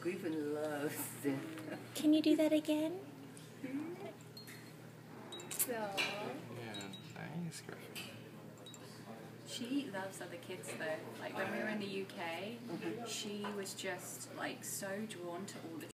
Griffin loves it. Can you do that again? So, Yeah, nice, Griffin. She loves other kids though. Like when we were in the UK, she was just like so drawn to all the